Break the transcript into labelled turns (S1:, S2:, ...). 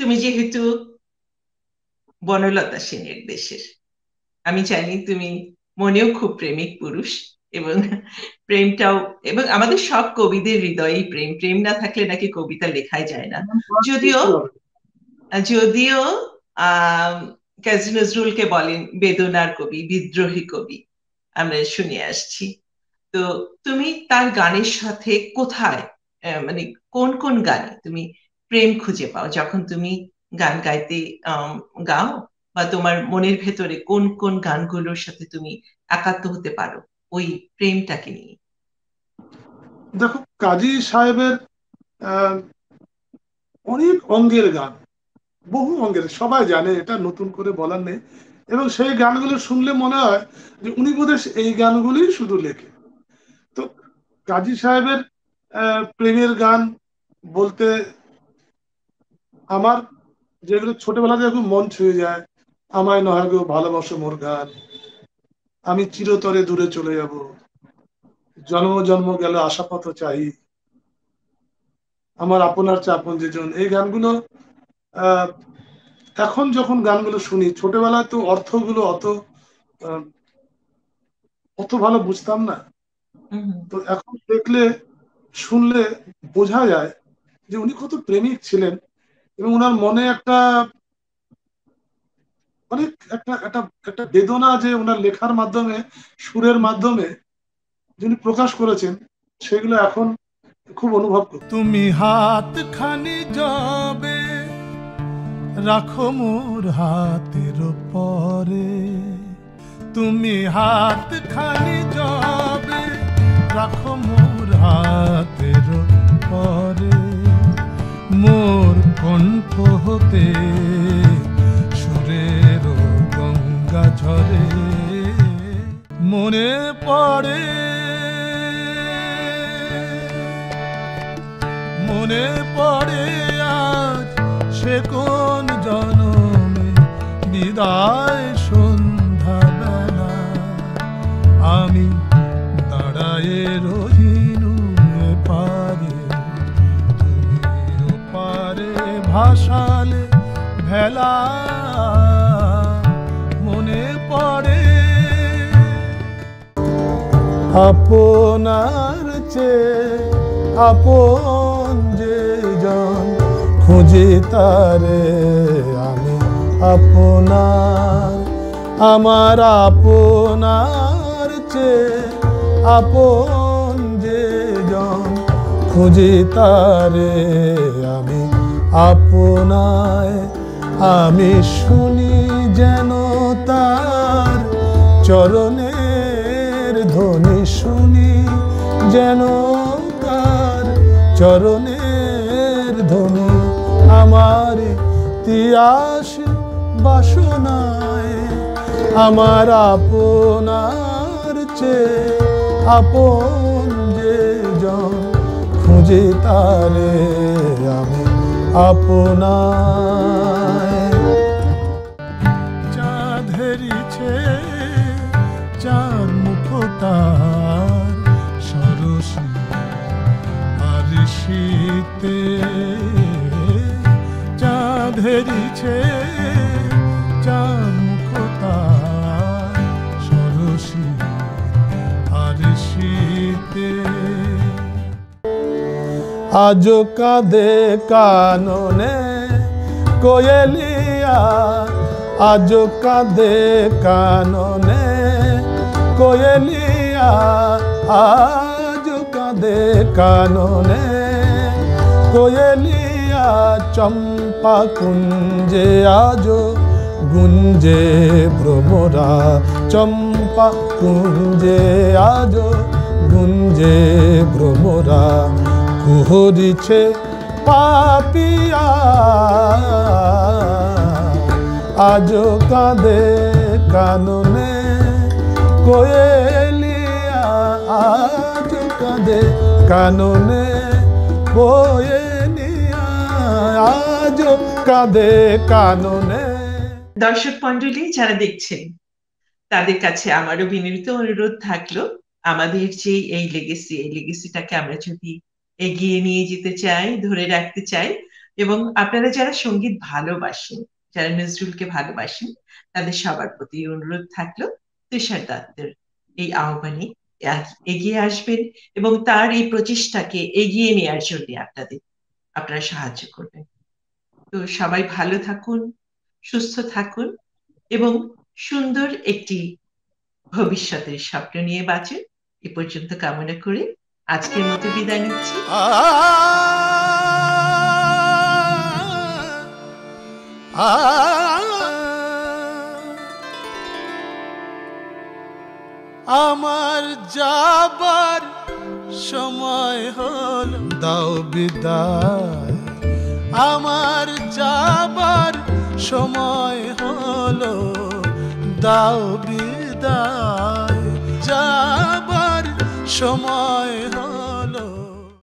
S1: তুমি যেহেতু বনলতা সেনের দেশের, আমি জানি তুমি মনেও খুব প্রেমিক পুরুষ। এবং প্রেমটাও, এবং আমাদের সব কবিদের হৃদয়েই প্রেম, প্রেম না থাকলে নাকি কবিতা লেখাই যায় না। যদিও
S2: কিভাবে?
S1: যদিও আহ কাজী নজরুলকে বলেন বেদনার কবি, বিদ্রোহী কবি, আমরা শুনে আসছি। তো তুমি তার গানের সাথে কোথায়, মানে কোন কোন গানে তুমি প্রেম খুঁজে পাও যখন তুমি গান গাইতে আম, গাও, বা তোমার মনের ভেতরে কোন কোন গানগুলোর সাথে তুমি একাত্ম হতে পারো ওই প্রেমটাকে নিয়ে?
S2: দেখো, কাজী সাহেবের আহ, অনেক অঙ্গের গান, বহু অঙ্গের, সবাই জানে, এটা নতুন করে বলার নেই। এবং সেই গানগুলো শুনলে মনে হয় যে উনি বোধহয় এই গানগুলি শুধু লেখে। তো কাজী সাহেবের প্রেমের গান বলতে আমার যেগুলো ছোটবেলা থেকে খুব মন ছুঁয়ে যায়, আমায় নয় গো ভালোবাসো মোর গান, আমি চিরতরে দূরে চলে যাব, জন্ম জন্ম গেল আশাপথ চাই, আমার আপনার চা আপন যেজন, এই গানগুলো আহ, এখন যখন গানগুলো শুনি, ছোটবেলায় তো অর্থগুলো আহ, অত ভালো বুঝতাম না।
S1: হুম।
S2: তো এখন দেখলে, শুনলে বোঝা যায় যে উনি কত প্রেমিক ছিলেন। এবং ওনার মনে একটা অনেক একটা একটা একটা বেদনা যে ওনার লেখার মাধ্যমে, সুরের মাধ্যমে যিনি প্রকাশ করেছেন, সেগুলো এখন খুব অনুভব করি। তুমি হাত খানি যাবে রাখো মোর হাতের পরে, তুমি হাত খানি যাবে রাখো মোর হাতের পরে, মোর কণ্ঠ হতে সুরের গঙ্গা ঝরে, মনে পড়ে, মনে পড়ে আজ সে কোন জনমে, বিদায় সন্ধ্যা বেলা আমি দাঁড়ায়ে রহিনু পারে, তুমি পারে ভাসালে ভেলা, মনে পড়ে আপনার চেয়ে আপন যে জন, খুঁজি তারে আমি আপনার, আমার আপনার চেয়ে আপন যে জন, খুঁজি তারে আমি আপনায়, আমি শুনি যেন তার চরণের ধ্বনি, শুনি যেন তার চরণের ধ্বনি, আমার তিয়াস বাসনায়, আমার আপনার চেয়ে আপন যে জন, খুঁজি তারে আমি আপনায়। চাঁদেরিছে চার মুখ তার সরসী আর শীতে, চাঁদেরিছে চার মুখ তার সরসী আর শীতে, আজো কাঁদে কাননে কোয়েলিয়া, আজো কাঁদে কাননে কোয়েলিয়া, আজো কাঁদে কাননে কোয়েলিয়া, চম্পা কুঞ্জে আজো গুঞ্জে ভ্রমরা, চম্পা কুঞ্জে আজো গুঞ্জে ভ্রমরা, কুহরিছে পাপিয়া, আজো কাঁদে কাননে কোয়েলিয়া, আজো কাঁদে কাননে কোয়েলিয়া, আজো কাঁদে কাননে।
S1: দর্শক মন্ডলী যারা দেখছেন, তাদের কাছে আমারও বিনীত অনুরোধ থাকলো, আমাদের যে এই লেগেসি, এই লেগেসিটাকে আমরা যদি এগিয়ে নিয়ে যেতে চাই, ধরে রাখতে চাই, এবং আপনারা যারা সঙ্গীত ভালোবাসেন, যারা নজরুলকে ভালোবাসেন, তাদের সবার প্রতি অনুরোধ থাকলো তুষার দত্তের এই আহ্বানে এগিয়ে আসবেন এবং তার এই প্রচেষ্টাকে এগিয়ে নেওয়ার জন্য আপনারা সাহায্য করবেন। তো সবাই ভালো থাকুন, সুস্থ থাকুন এবং সুন্দর একটি ভবিষ্যতের স্বপ্ন নিয়ে বাঁচুন, এ পর্যন্ত কামনা করে আজকের মতো বিদায় নিচ্ছি।
S3: আমার যাবার সময় হলো, দাও বিদায়। আমার যাবার সময় হলো, দাও বিদায়। যাবার সময় হলো।